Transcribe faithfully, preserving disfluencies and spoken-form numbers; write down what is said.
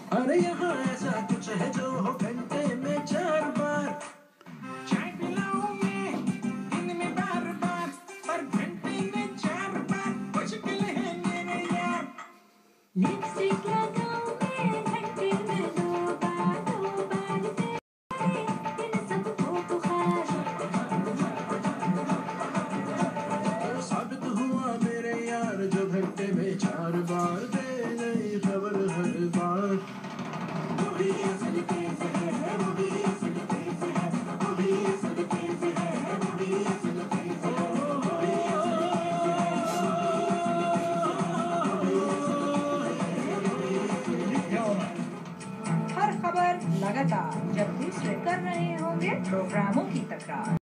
अरे यहाँ ऐसा कुछ है जो हो घंटे में चार बार। चाय पिलाऊं मैं दिन में बार बार, पर घंटे में चार बार मुश्किल है मेरे यार। लिपस्टिक लगाऊं मैं घंटे में दो बार, दो बार तेरे इन सबको पुकार। साबित हुआ मेरे यार जो घंटे में चार बार दे नई खबर हर बार। वो भी असल तेज है, वो भी असल तेज है, वो भी असल तेज है, वो भी असल तेज है, वो भी असल तेज है। हर खबर लगातार जब दूसरे कर रहे होंगे प्रोग्रामों की तकरार।